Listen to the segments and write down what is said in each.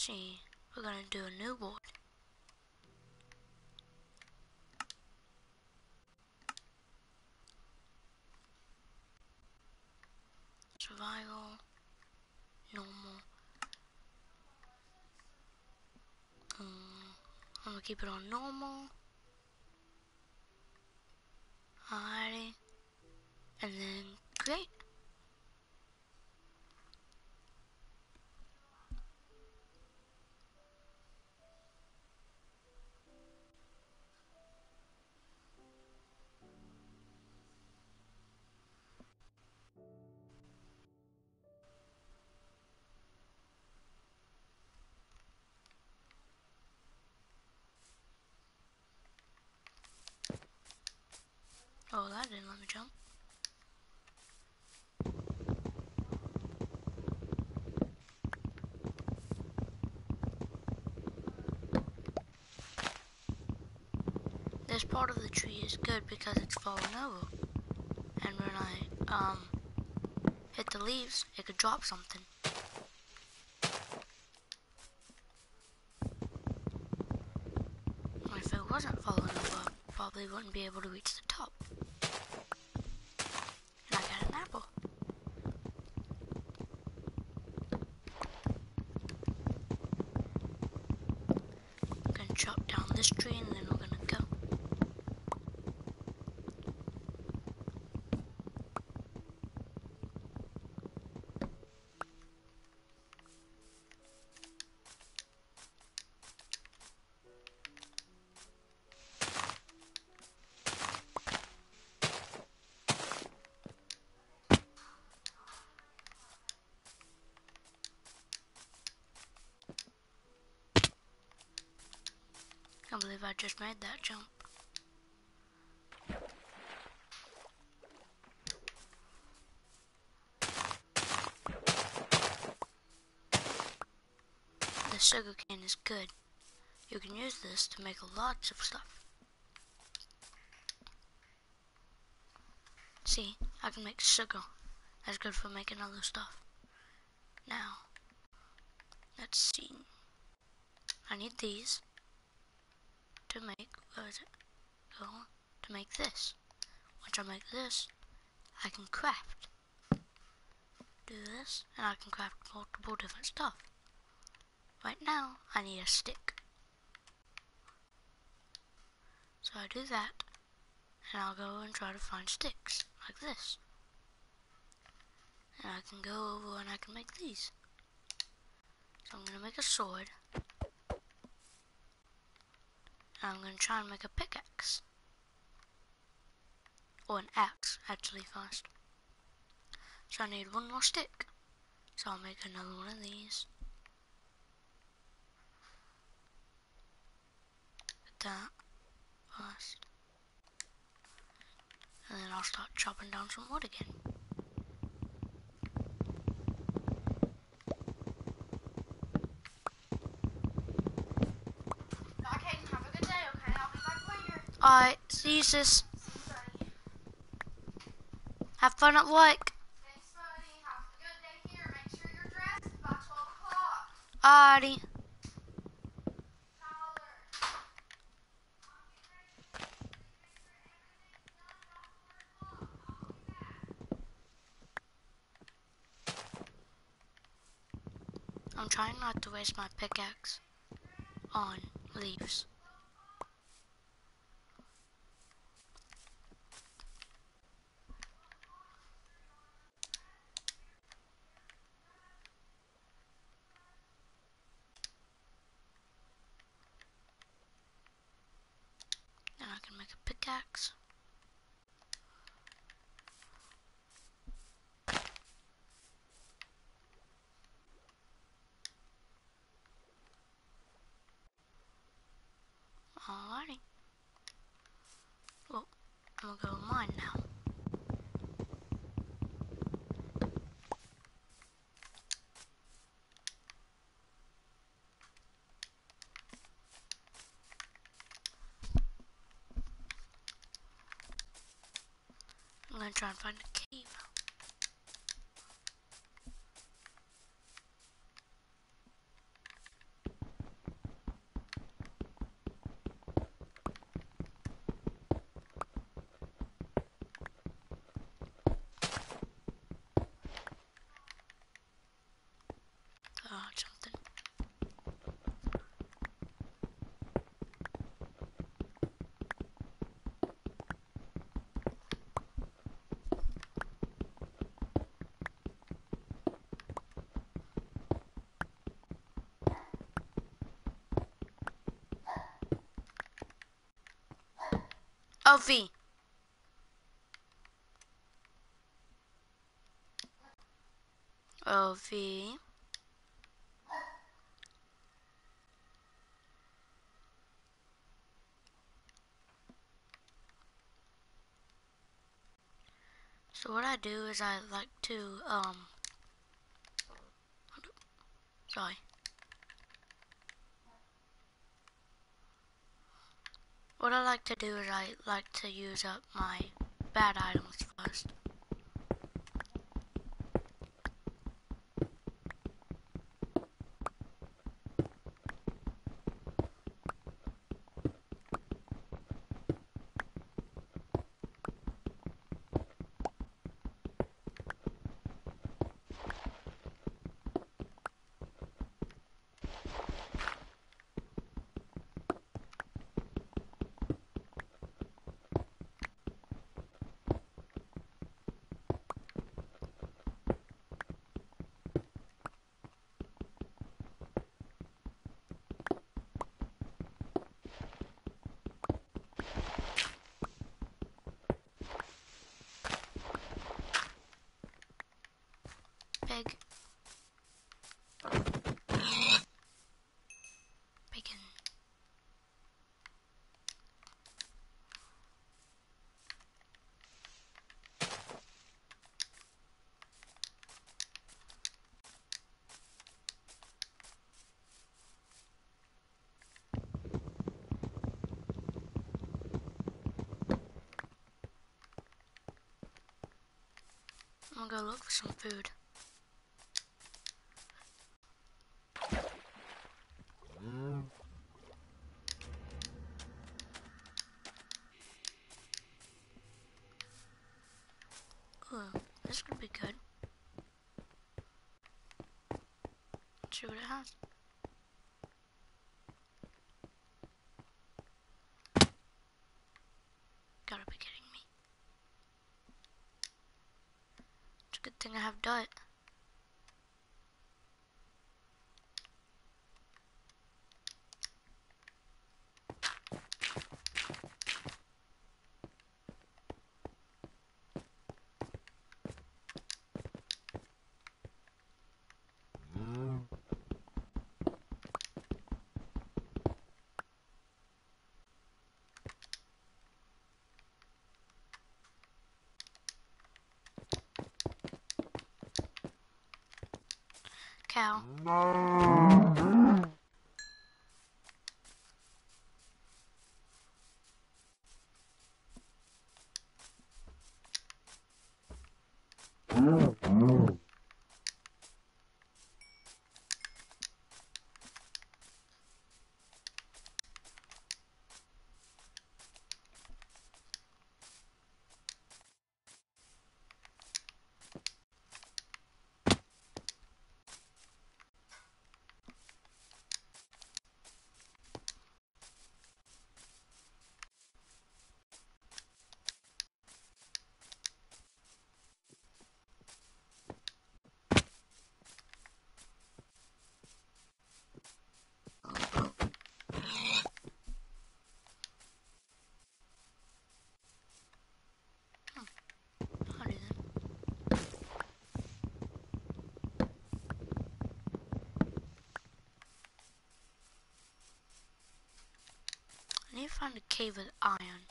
See, we're gonna do a new board. Survival, normal. I'm gonna keep it on normal. Alrighty. And then create. Oh, that didn't let me jump. This part of the tree is good because it's falling over. And when I hit the leaves, it could drop something. And if it wasn't falling over, I probably wouldn't be able to reach the top. And I got an apple. I'm gonna chop down this tree and then we're gonna go. I can't believe I just made that jump. The sugar cane is good. You can use this to make lots of stuff. See, I can make sugar. That's good for making other stuff. Now, let's see. I need these to make, where is it? Go on, to make this. Once I make this, I can craft. Do this, and I can craft multiple different stuff. Right now, I need a stick. So I do that, and I'll go and try to find sticks, like this. And I can go over and I can make these. So I'm going to make a sword. And I'm going to try and make a pickaxe. Or an axe, actually, first. So I need one more stick. So I'll make another one of these. Put that first. And then I'll start chopping down some wood again. Okay, have a good day, okay? I'll be back later. Alright, see you, sis. Have fun at work. Thanks, buddy. Have a good day here. Make sure you're dressed by 12 o'clock. Alrighty. Tyler. I'm trying not to waste my pickaxe on leaves. Then I can make a pickaxe. Alrighty. Well, I'm gonna go mine now. I'm gonna try and find a cave. Alfie. Alfie. So what I do is I like to, sorry. What I like to do is I like to use up my bad items first. Pig. Bacon. I'm gonna go look for some food. Ooh, this could be good. Let's see what it has. Gotta be kidding me. It's a good thing I have diet. Cow. I'll do that. I need to find a cave with iron.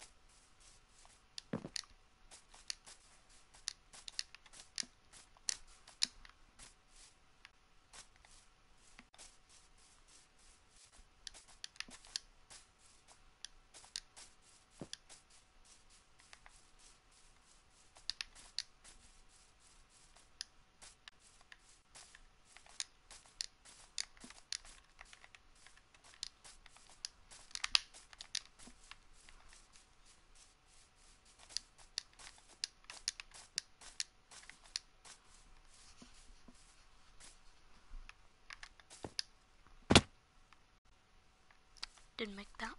Didn't make that.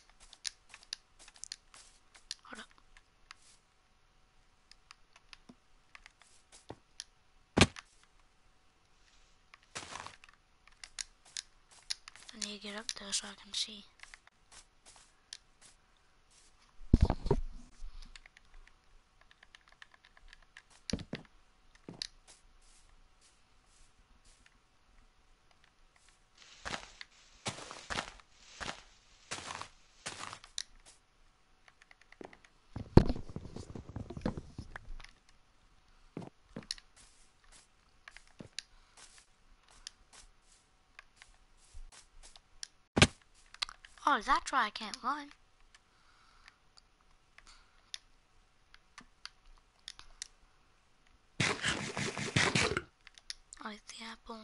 Hold up. I need to get up there so I can see. Oh, that's why I can't run. I like the apple.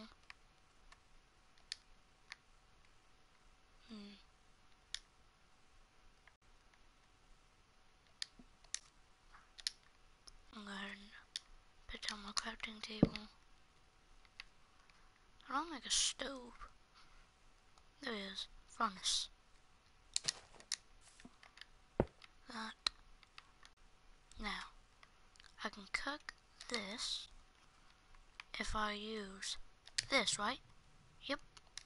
I'm going to put down my crafting table. I don't like a stove. There it is. Furnace. That. Now, I can cook this if I use this, right? Yep.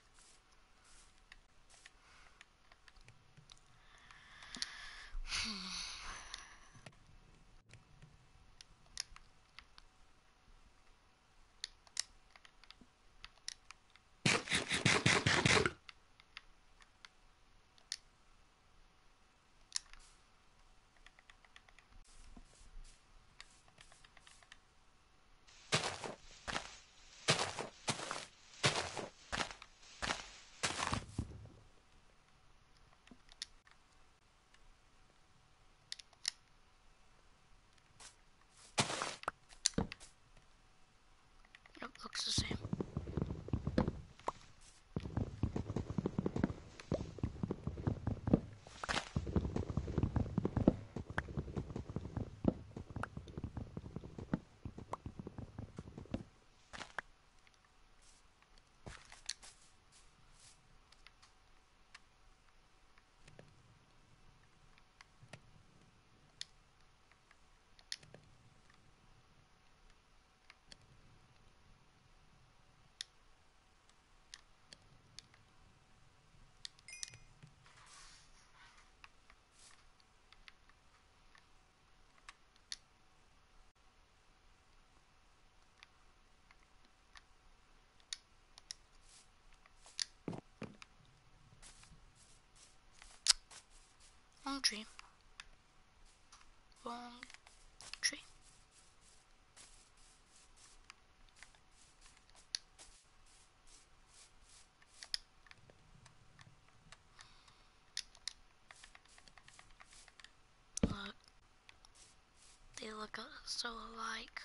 Yep, looks the same. Wrong tree. Wrong tree. Look. They look so alike.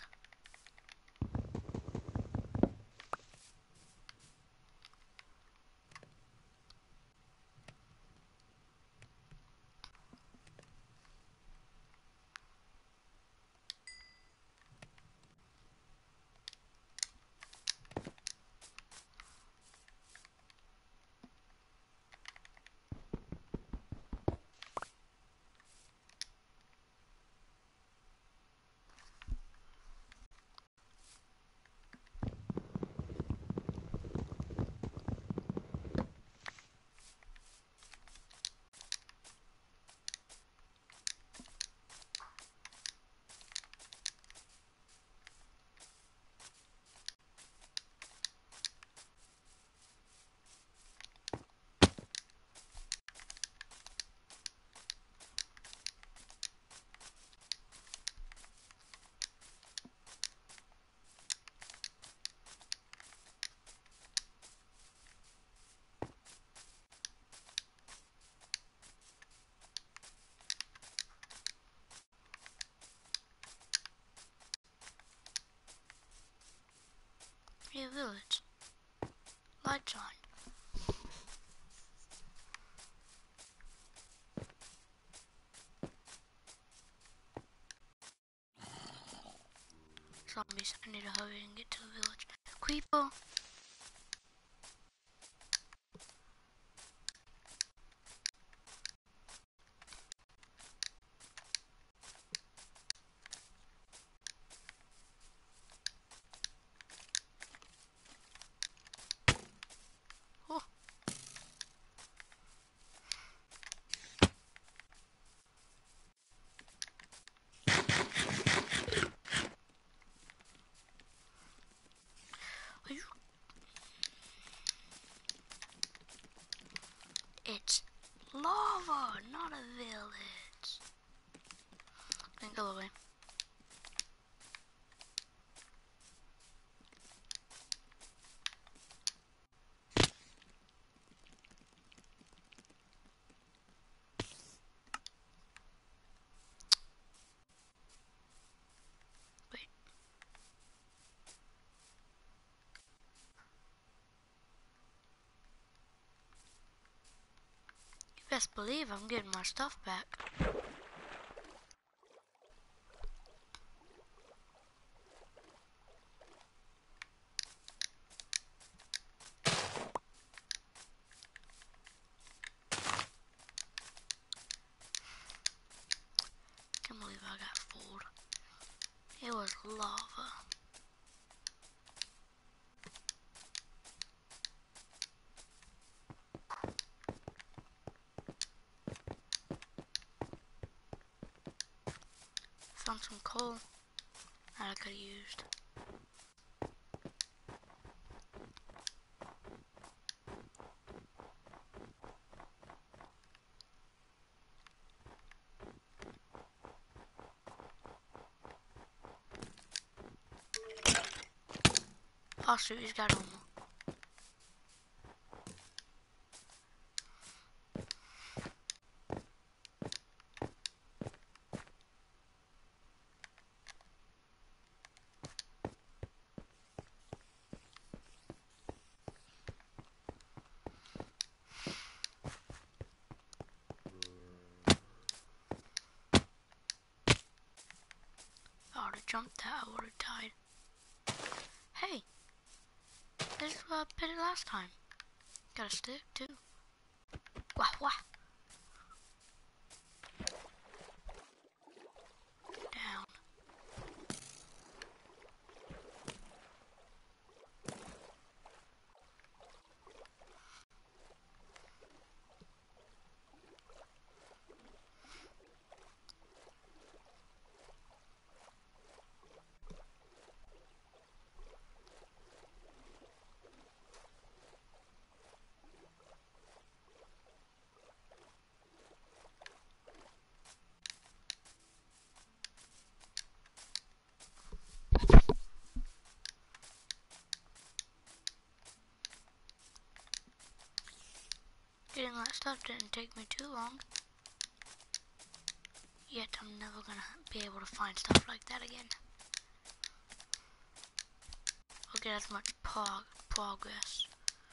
Hey, village. Lights on. Zombies. I need to hurry and get to the village. Creeper. Oh. Are you? It's lava, not a village. Then go away. Best believe I'm getting my stuff back. Can't believe I got fooled. It was lava. Found some coal that I could have used. Oh shoot, he's got armor. If I would have jumped that, I would have died. Hey! This is what I did last time. Got a stick too. Wah wah! Down. Getting that stuff didn't take me too long. Yet I'm never gonna be able to find stuff like that again. Or get as much progress.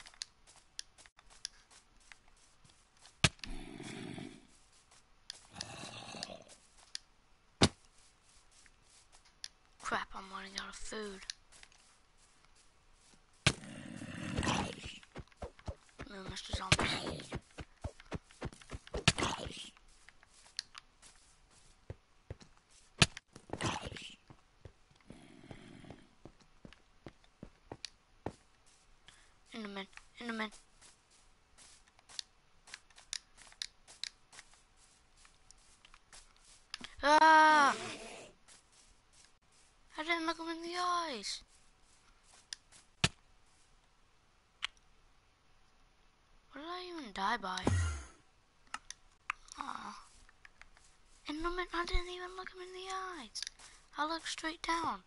Crap, I'm running out of food. Move, Mr. Zombie. Enderman. Ah! I didn't look him in the eyes. What did I even die by? Aw. Enderman, I didn't even look him in the eyes. I looked straight down.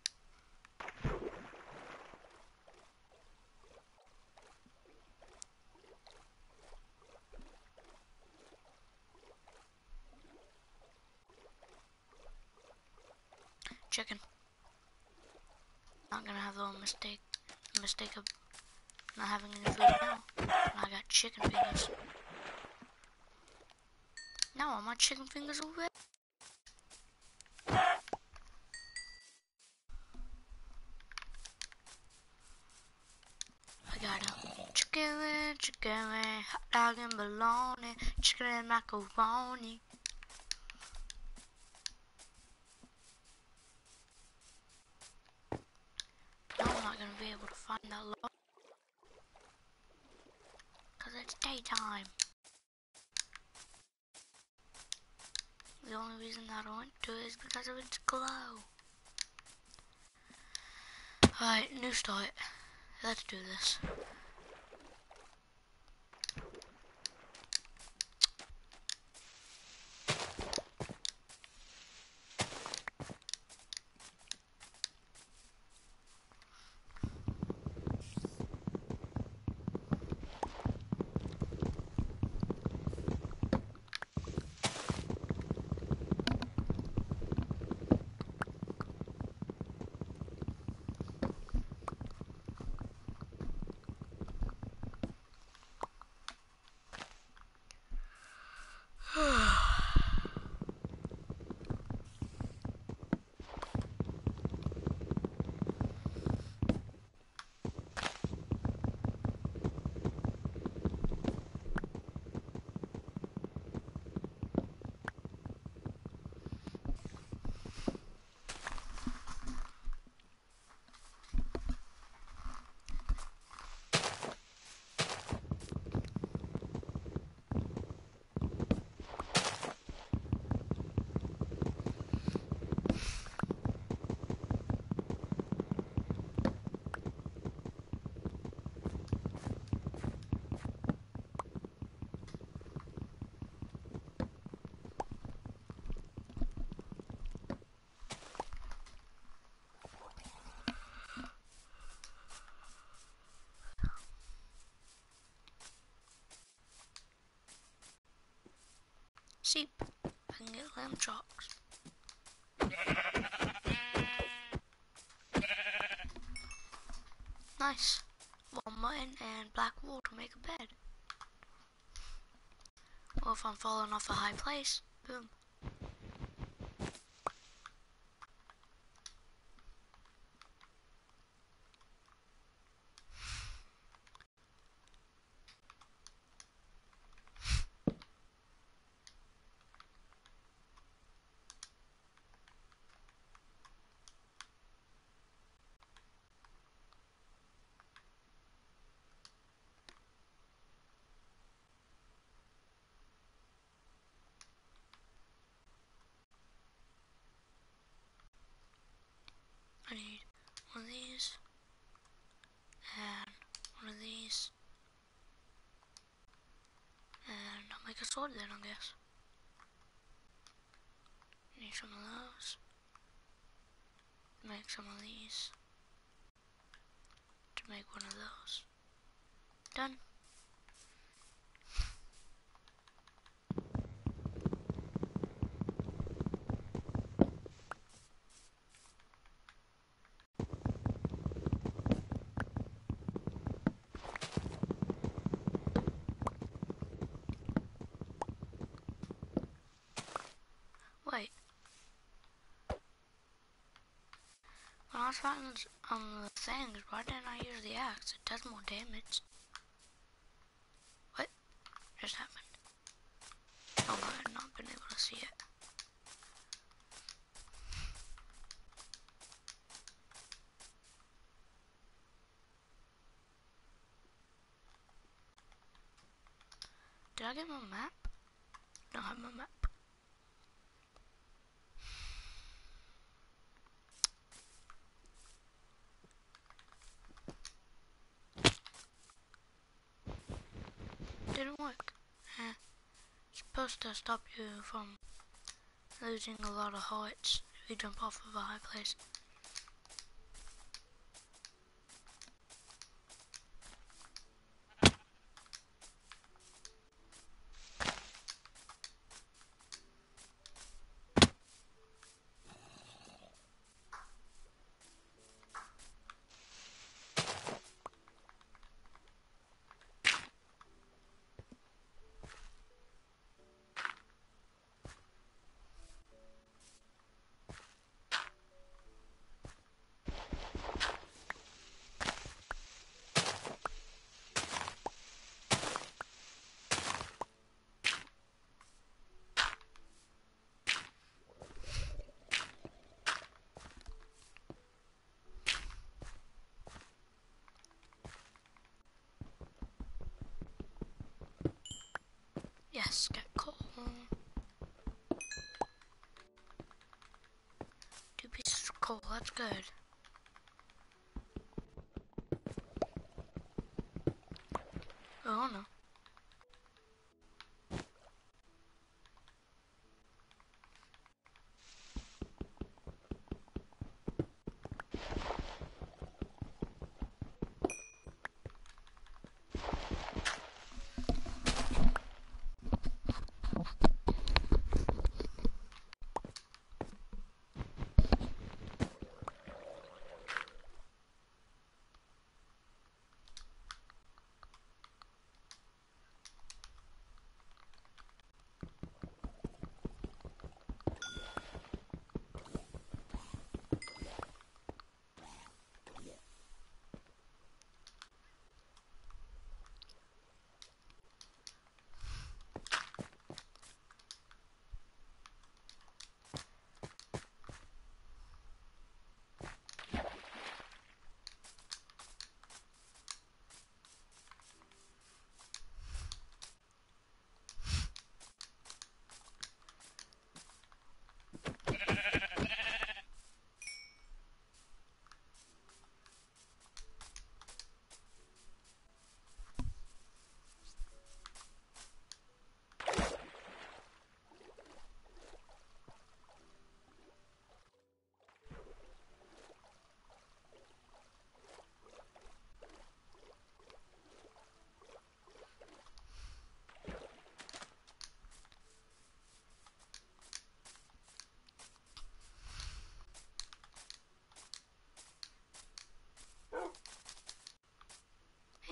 Chicken. Not gonna have a mistake of not having any food now. And I got chicken fingers. Now all my chicken fingers are red. I got a chicken wing, hot dog and bologna, chicken and macaroni. Now I'm not gonna be able to find that log. Cause it's daytime. The only reason that I went to it is because of its glow. Alright, new start. Let's do this. sheep. I can get lamb chops. Nice. One mutton and black wool to make a bed. Or if I'm falling off a high place, boom. I need one of these, and one of these, and I'll make a sword then, I guess. Need some of those. Make some of these. To make one of those. Done. Wait. When I was fighting the things, why didn't I use the axe? It does more damage. What just happened? Oh, I've not been able to see it. Did I get my map? Don't have my map. Didn't work. It's supposed to stop you from losing a lot of hearts if you jump off of a high place. Yes, get coal. 2 pieces of coal, that's good. Oh no.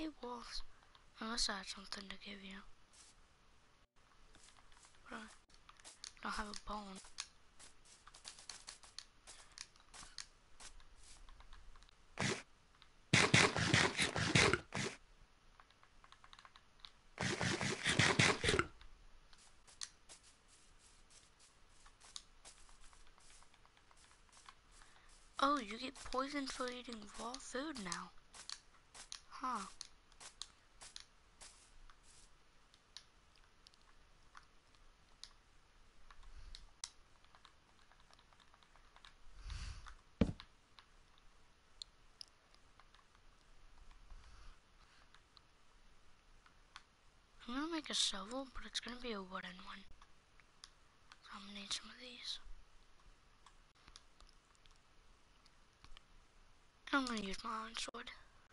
Hey, wolves. Unless I had something to give you. But I don't have a bone. Oh, you get poisoned for eating raw food now. Huh. I'm gonna make a shovel, but it's gonna be a wooden one. So I'm gonna need some of these. I'm gonna use my iron sword.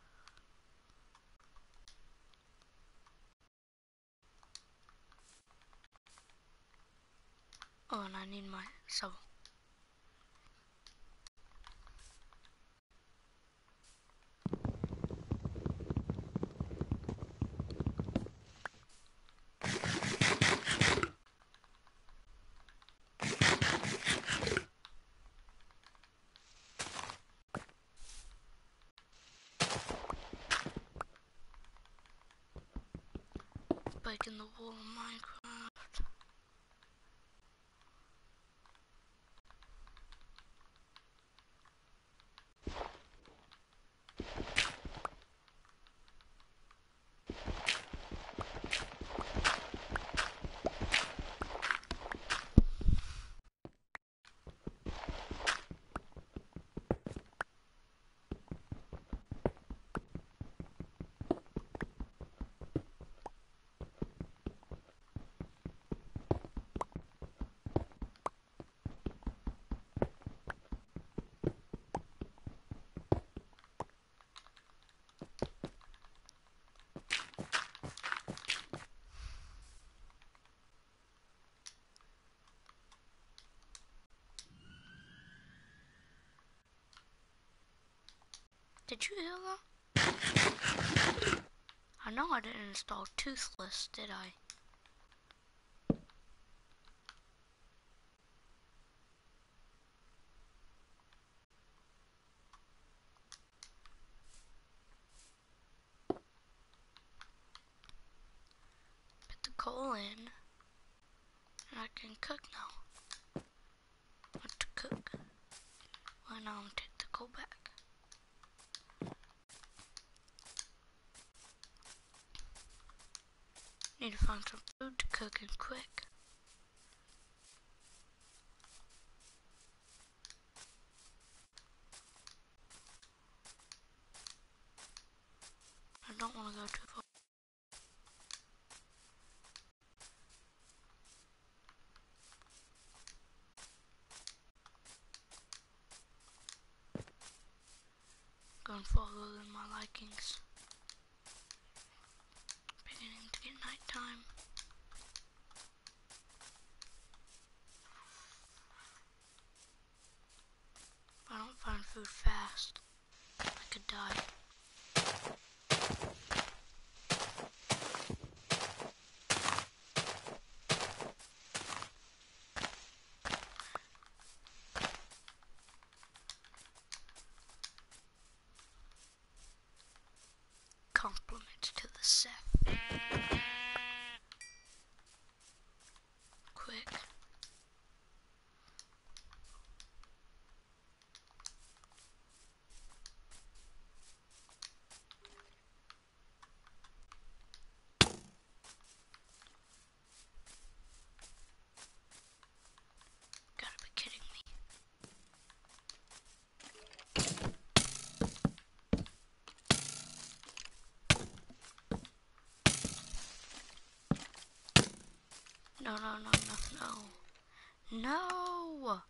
Oh, and I need my shovel. Breaking the wall in Minecraft. Did you hear that? I know I didn't install Toothless, did I? Put the coal in. And I can cook now. What to cook? Well, now I'm gonna take the coal back. Need to find some food to cook and quick. I don't want to go too far. Going farther than my likings. Beginning to get nighttime. If I don't find food fast, I could die. Compliments to the Seth. Quick. Gotta be kidding me. No, no, no, no, no. No!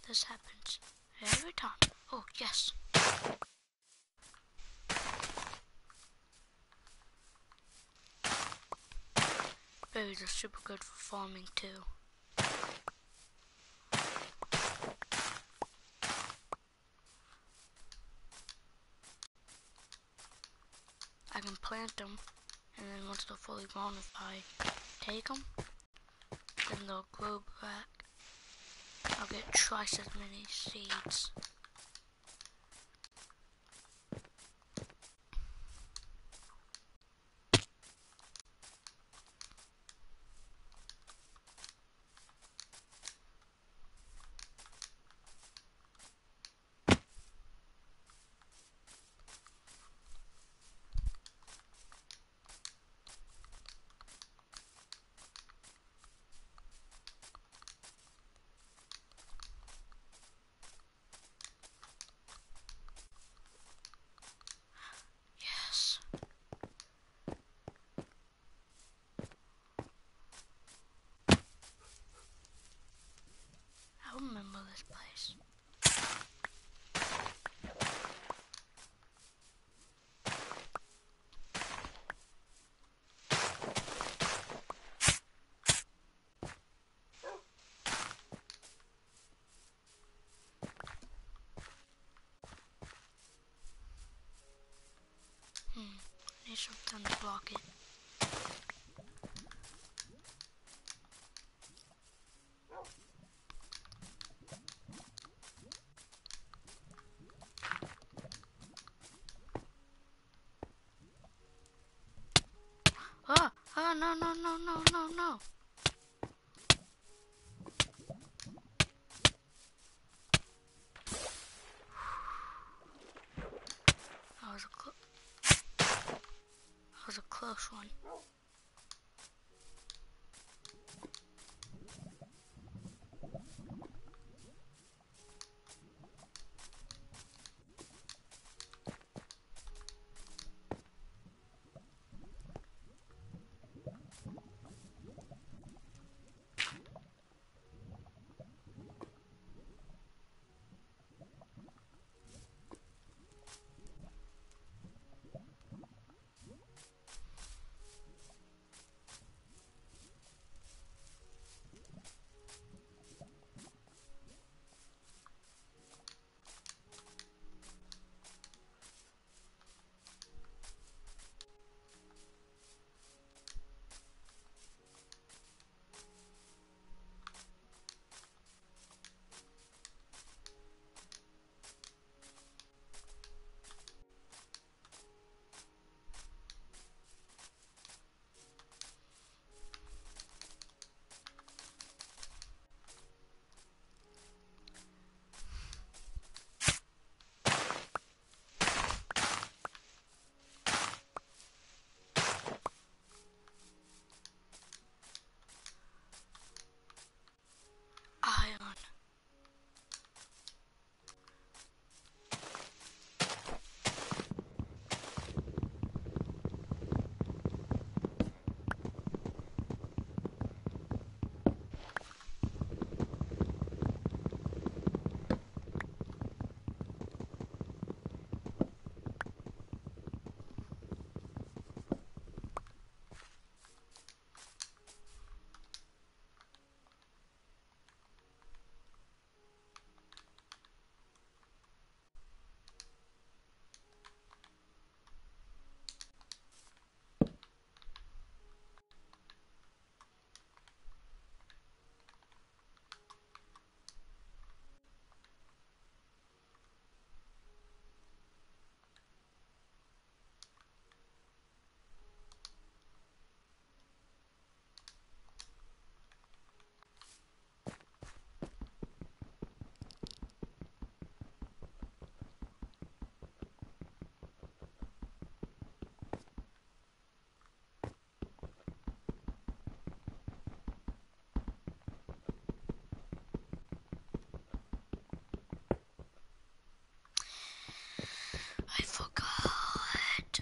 This happens every time. Oh, yes. Berries are super good for farming too. I can plant them, and then once they're fully grown, if I take them, then they'll grow back. I'll get twice as many seeds. Yes. I remember this place. Need something to block it. Oh, oh, no, no, no, no, no, no. That was a close one. Iron. I forgot.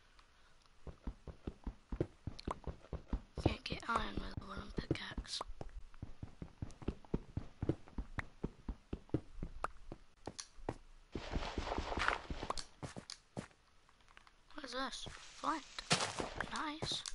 Can't get iron with a wooden pickaxe. plus flint. Nice.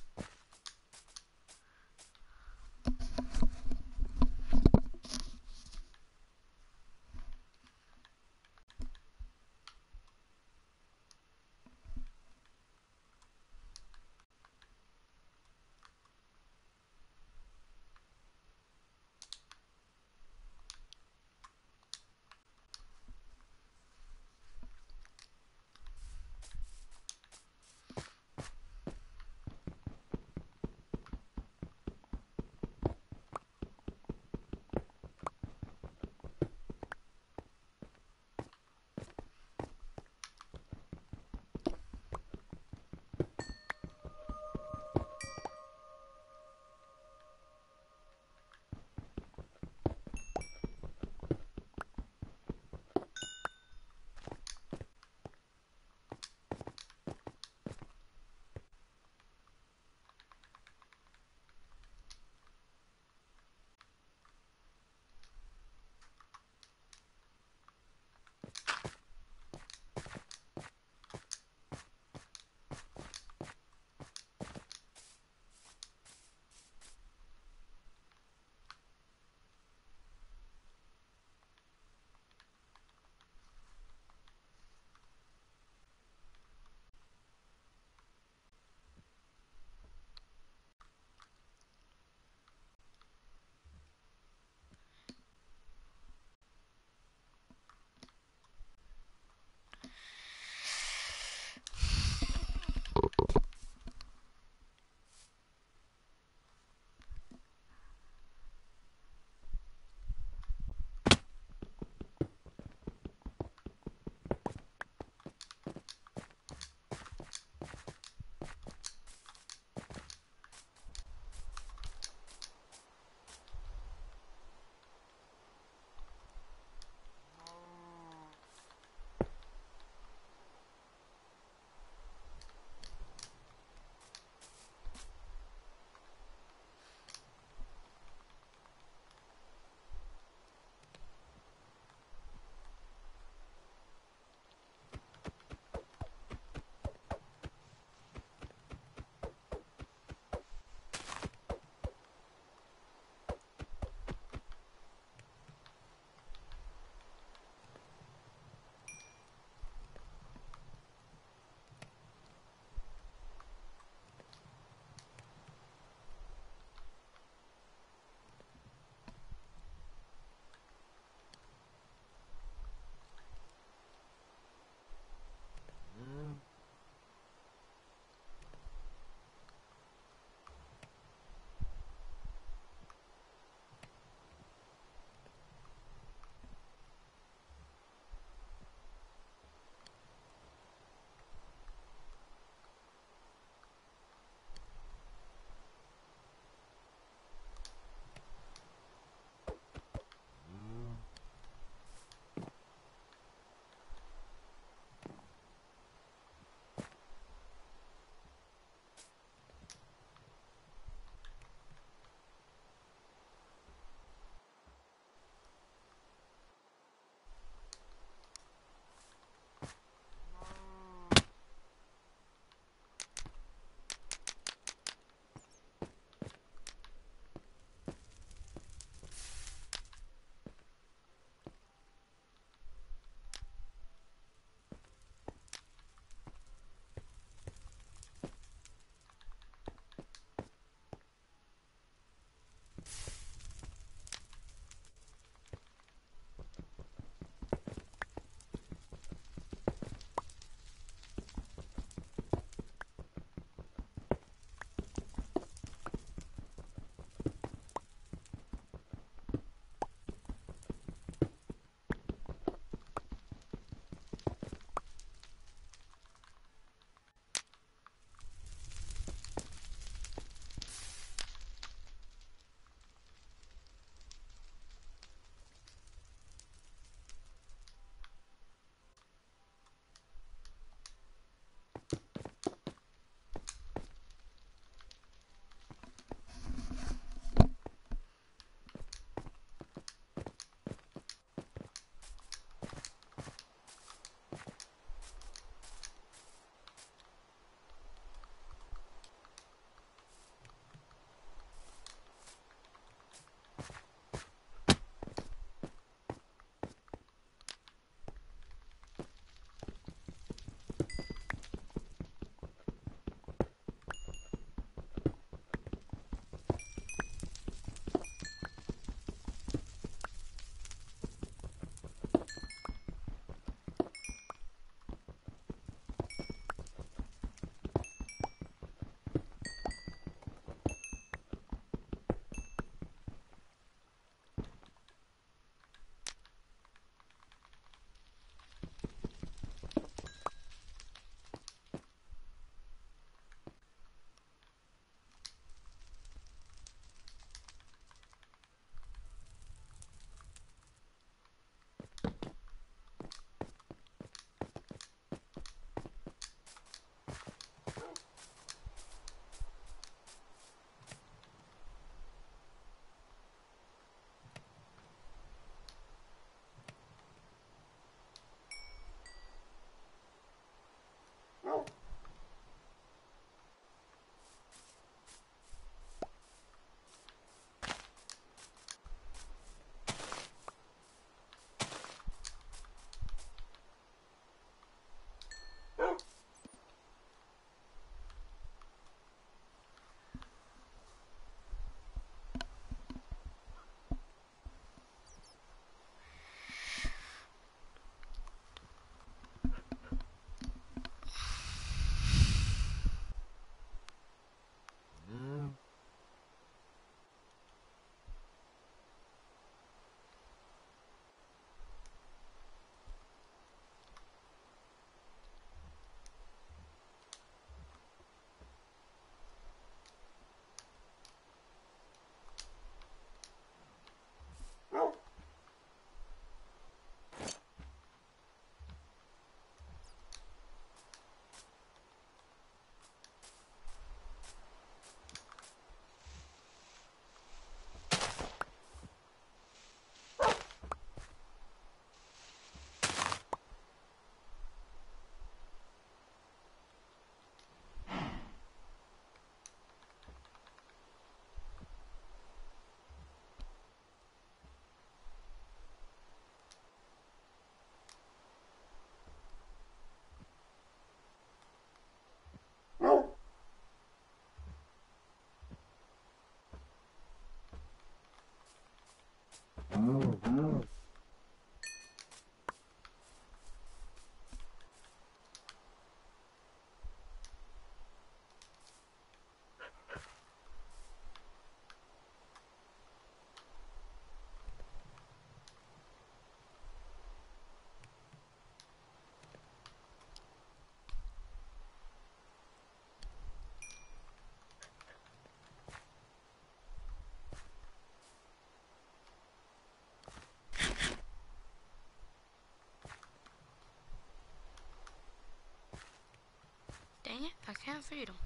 Dang it, I can't feed him.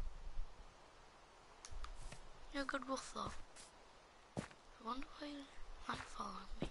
You're a good wolf though. I wonder why you like following me.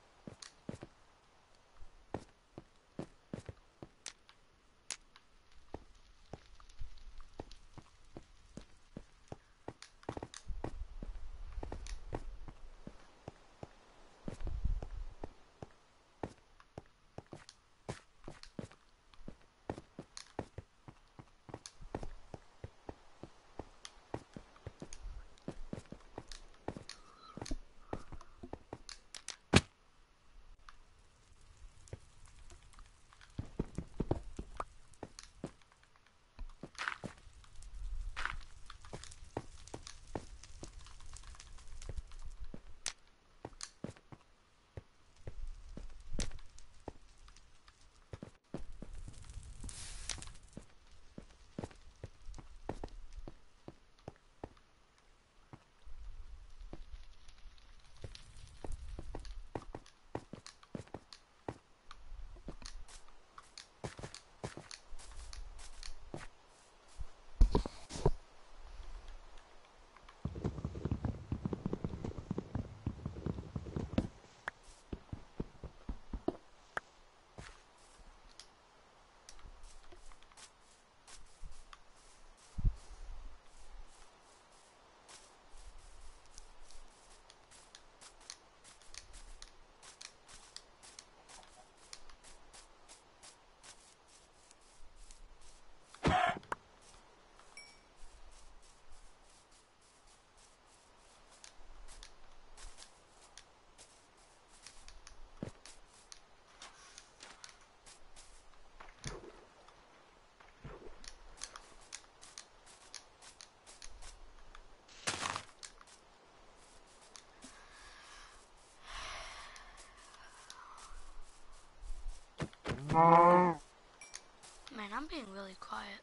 Man, I'm being really quiet.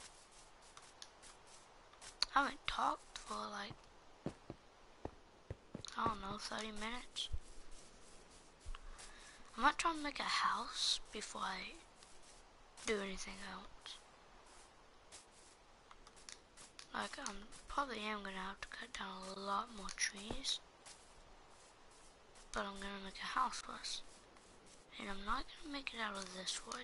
I haven't talked for like, I don't know, 30 minutes. I might try and make a house before I do anything else. Like, I'm probably gonna have to cut down a lot more trees. But I'm gonna make a house first. And I'm not gonna make it out of this wood.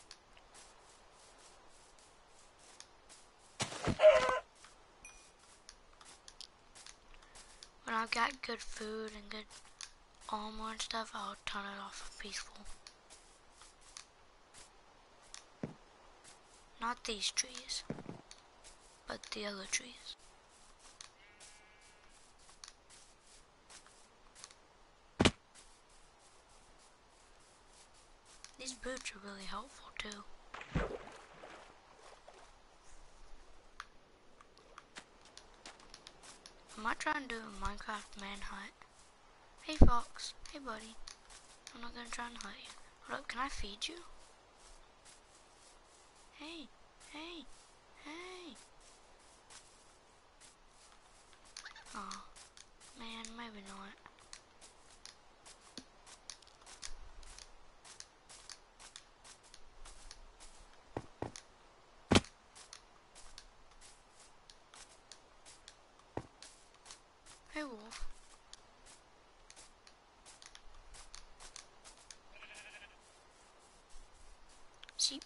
When I've got good food and good armor and stuff, I'll turn it off for peaceful. Not these trees, but the other trees. These boots are really helpful too. I might try and do a Minecraft manhunt. Hey Fox, hey buddy. I'm not gonna try and hunt you. Hold up, can I feed you? Hey, hey, hey. Oh, man, maybe not. Hey wolf. Sheep.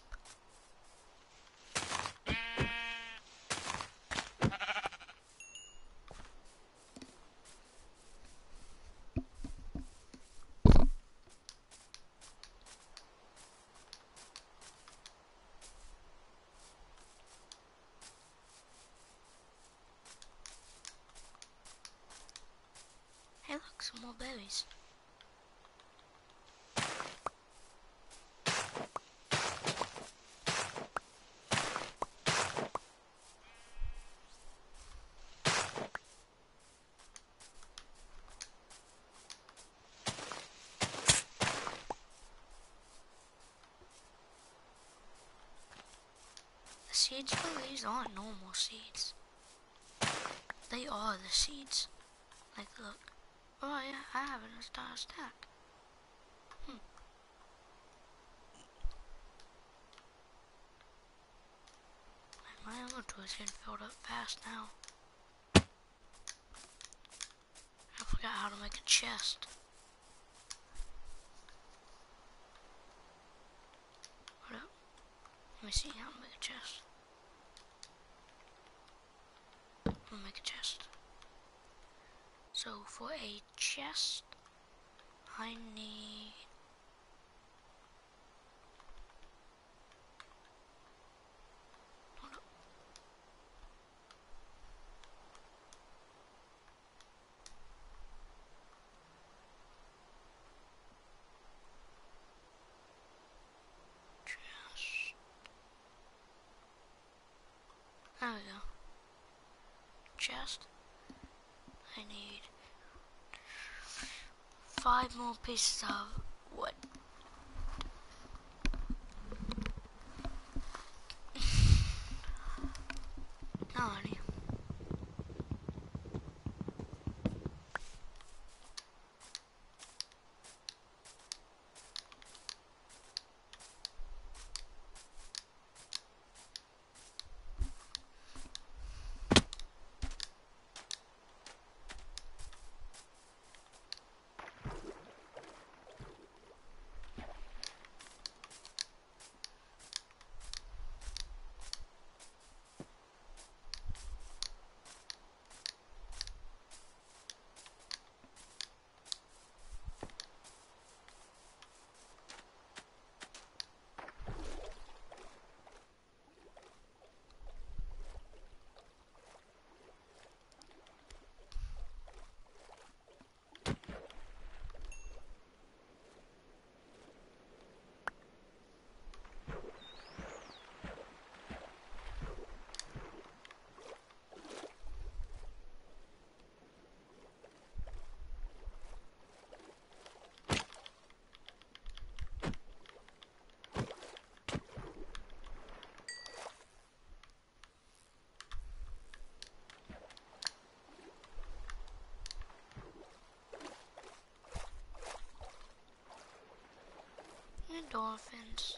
Hey look, some more berries. seeds for these aren't normal seeds. They are the seeds. Like, look. Oh yeah, I have an entire stack. My inventory's getting filled up fast now. I forgot how to make a chest. Hold up. Let me see how to make a chest. I'll make a chest. So for a chest, I need... Hold up. Chest. There we go. Chest. I need 5 more pieces of wood. No, honey. Dolphins.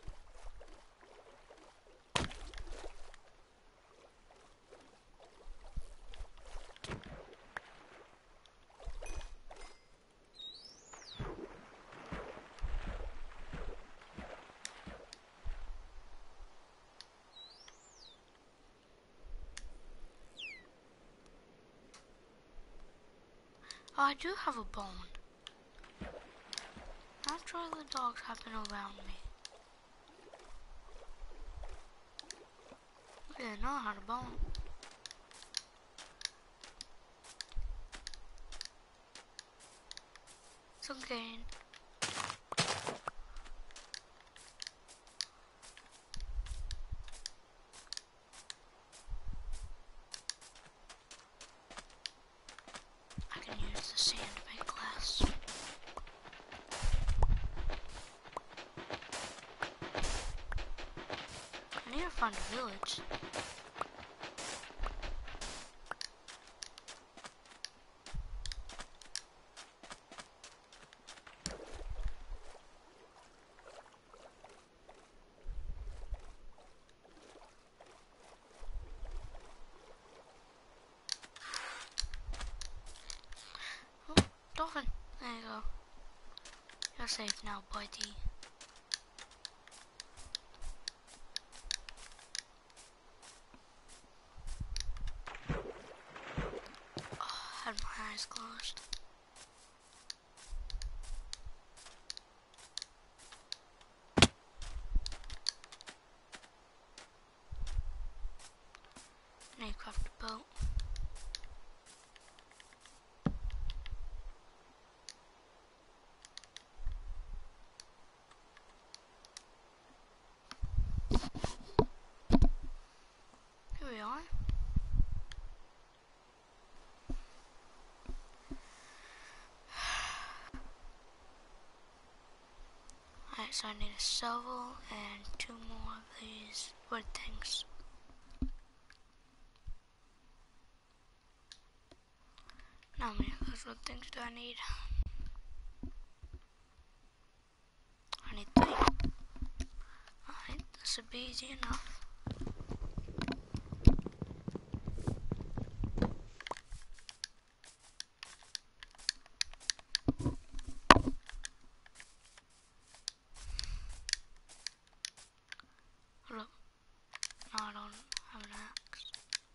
Oh, I do have a bone. After all the dogs have been around me. Yeah, no, I had a bone. It's okay. I can use the sand to make glass. I need to find a village. Oh, dolphin. There you go. You're safe now, buddy. Oh, I had my eyes closed. Need to craft a boat. Here we are. Alright, so I need a shovel and 2 more of these wood things. How many of those wood things do I need? I need 3. Alright, this should be easy enough. Hold up. No, I don't have an axe.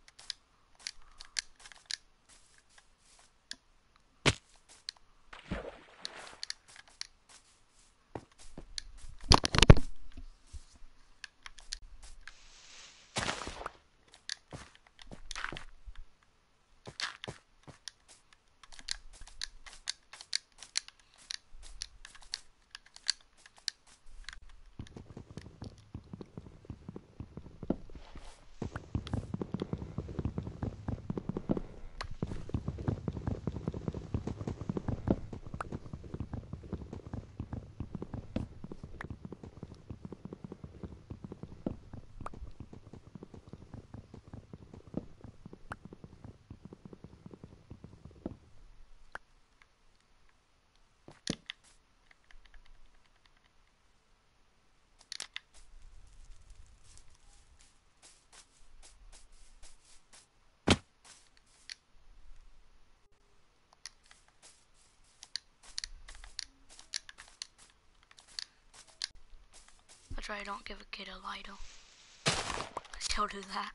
That's right, I don't give a kid a Lido. I still do that.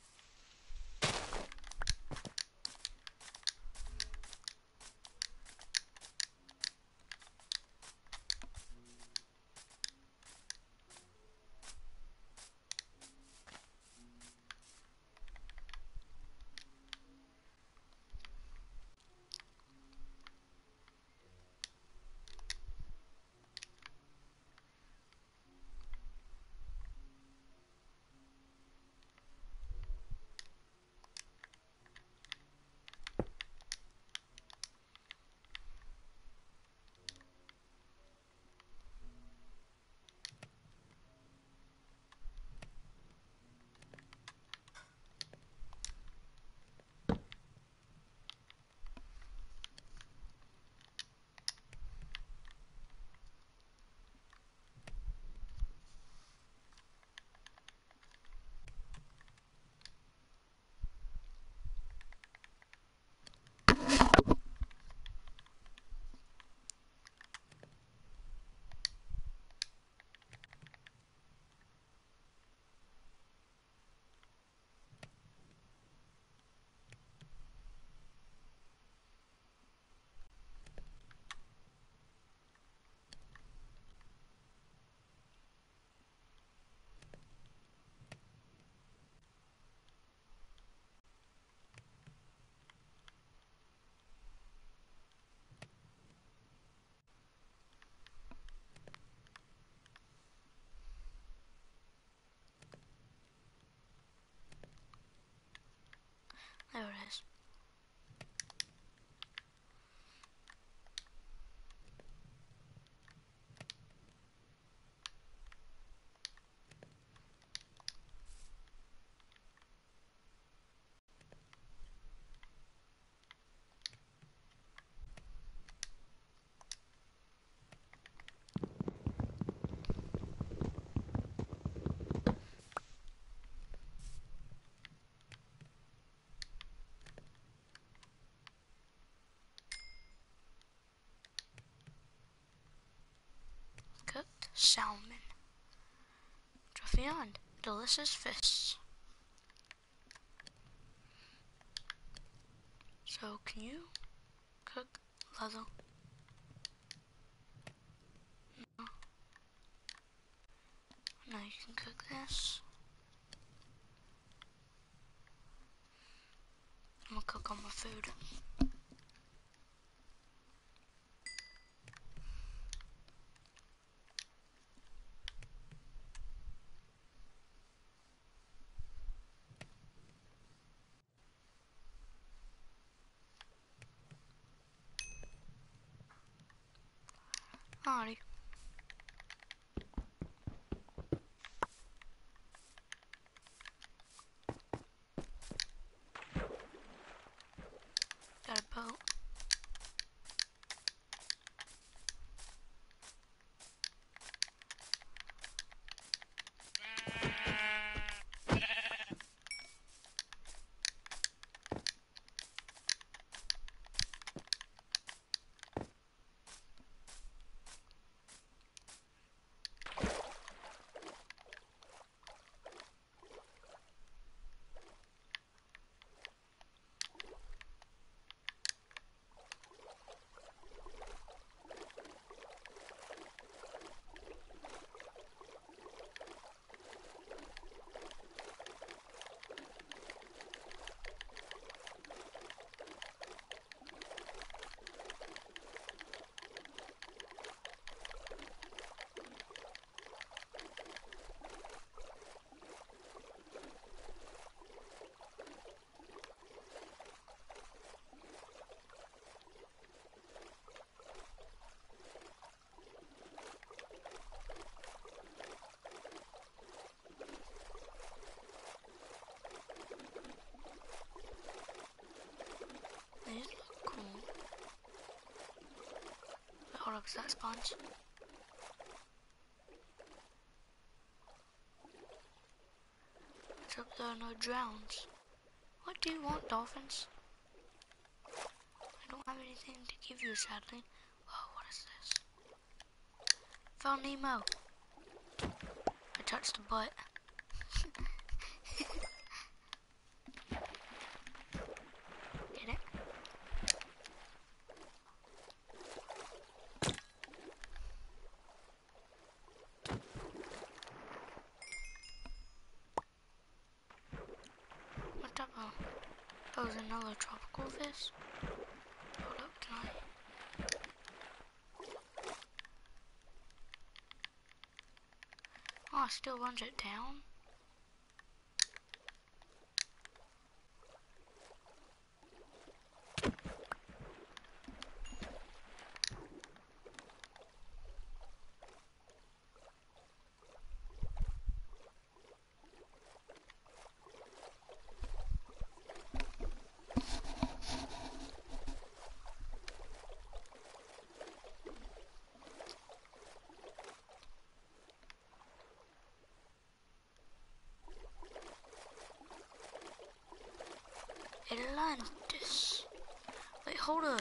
There it is. Cooked salmon. Trophy on. Delicious fish. So, can you cook leather? No. No, you can cook this. I'm gonna cook all my food. Alrighty. Got a boat. was that sponge? Let's hope there are no drowns. What do you want, dolphins? I don't have anything to give you, sadly. Whoa, what is this? Found Nemo. I touched the butt. Get it? What type of... Oh, there's another tropical fish? Hold up, can I... Oh, I still runs it down? Atlantis. Wait, hold up.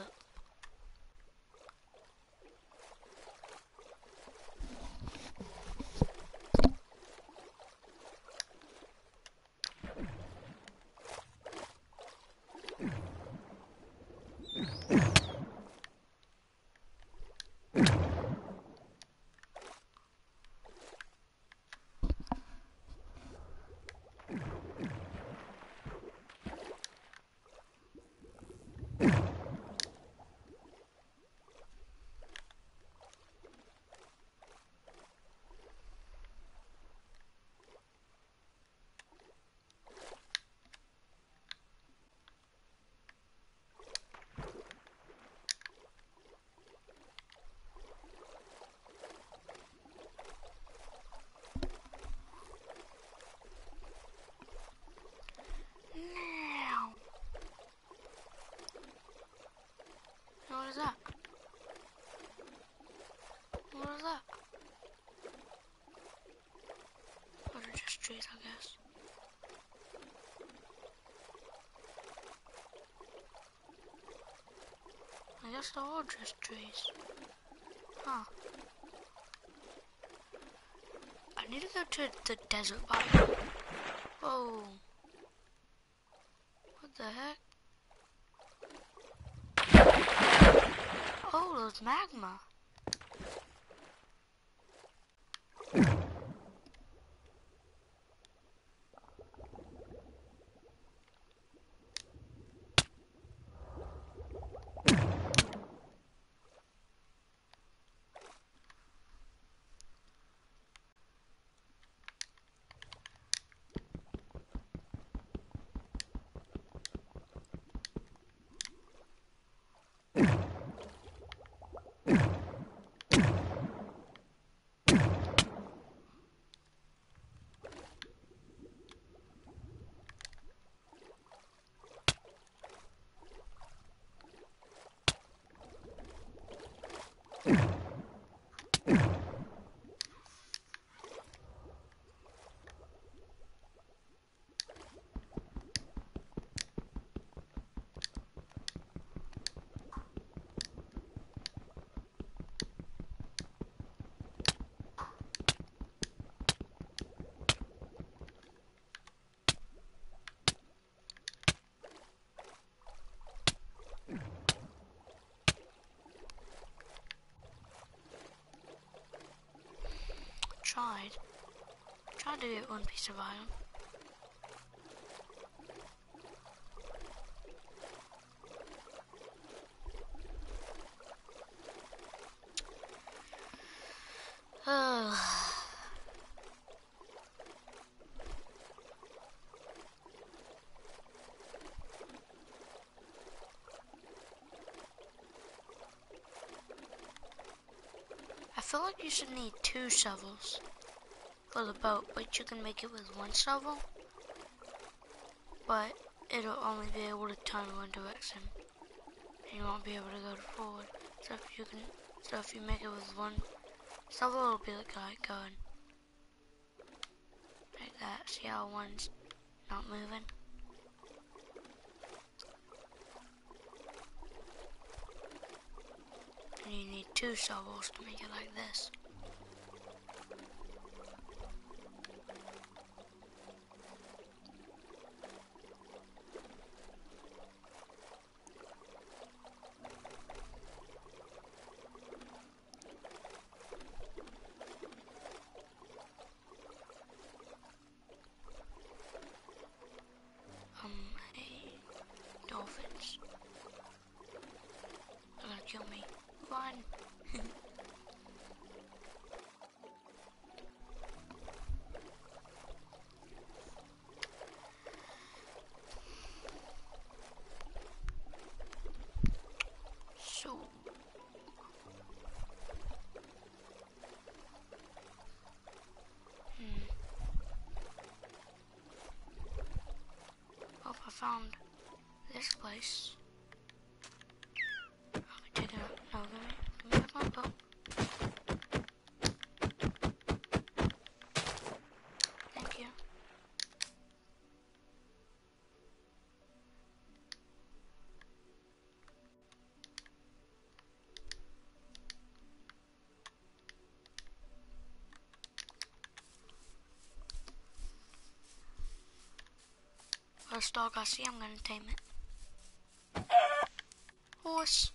Now. What is that? What is that? Those are just trees, I guess. I guess they're all just trees. Huh. I need to go to the desert biome. Whoa. What the heck? Oh, there's magma. Tried to get one piece of iron. I feel like you should need 2 shovels for the boat, but you can make it with 1 shovel, but it'll only be able to turn one direction, and you won't be able to go forward. So if you can So if you make it with one shovel, it'll be like going like that. See how one's not moving? And you need 2 shovels to make it like this. Hey, dolphins. They're gonna kill me. Run! So... Oh, I found this place. I'll be taking it. No, give me back my boat. Thank you. First dog I see, I'm gonna tame it. Horse.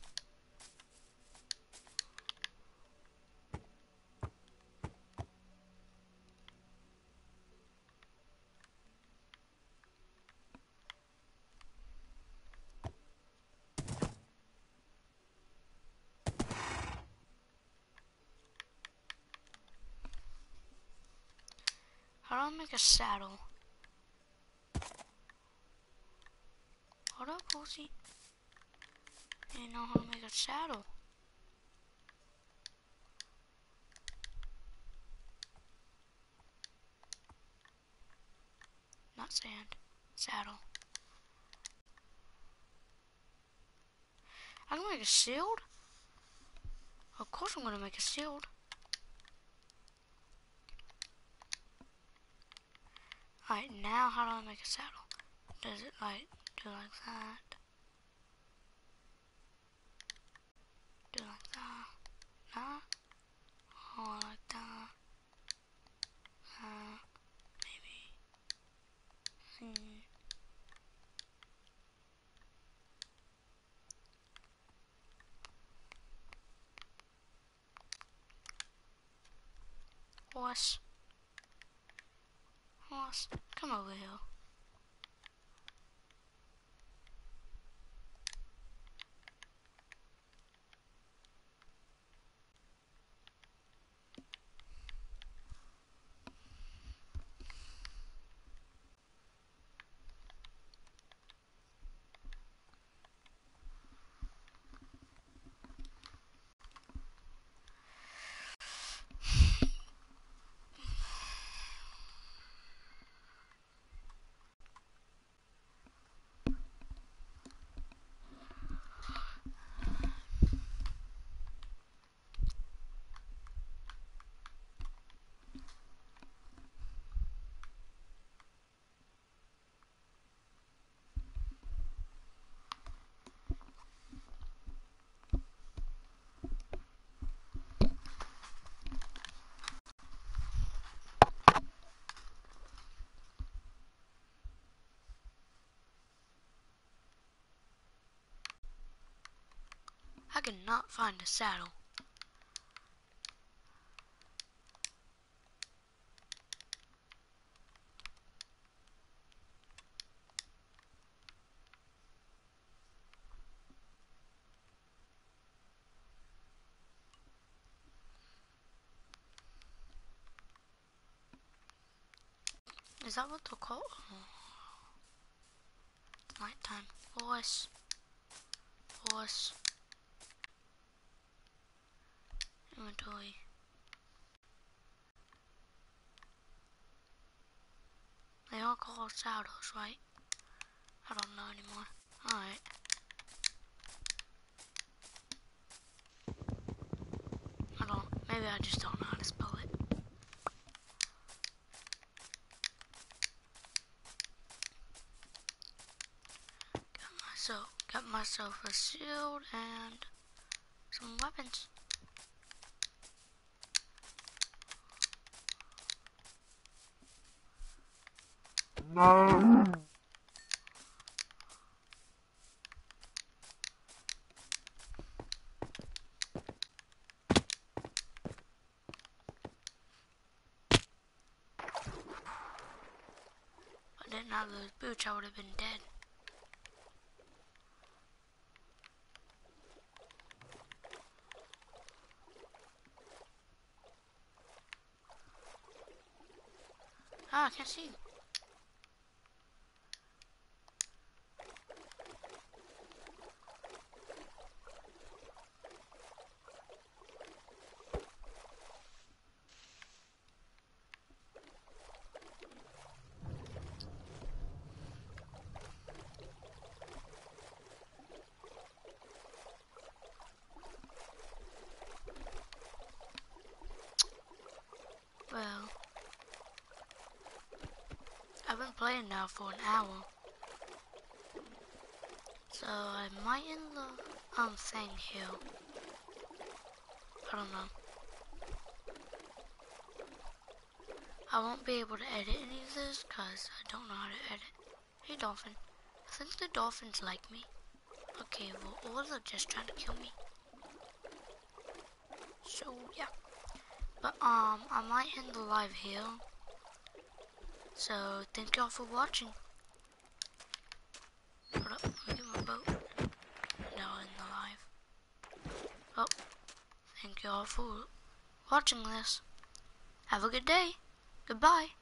How do I make a saddle? Hold up, horsey. I didn't know how to make a saddle. Not sand. Saddle. I can make a shield? Of course I'm gonna make a shield. Alright, now how do I make a saddle? Does it like do like that? Do like that? That? Or like that? Maybe. Horse. Horse. Come over here. I cannot find a saddle. Is that what they're called? Oh. It's nighttime. Horse. Horse. Inventory. They are called saddles, right? I don't know anymore. Alright. maybe I just don't know how to spell it. Got myself a shield and some weapons. No. If I didn't have those boots, I would have been dead. Ah, I can't see. Well, I've been playing now for an hour. So I might end the thing here. I don't know. I won't be able to edit any of this because I don't know how to edit. Hey dolphin. I think the dolphins like me. Okay, well, or they're just trying to kill me. So yeah. But I might end the live here. So thank y'all for watching. Hold up, let me get my boat. Now in the live. Oh, thank y'all for watching this. Have a good day. Goodbye.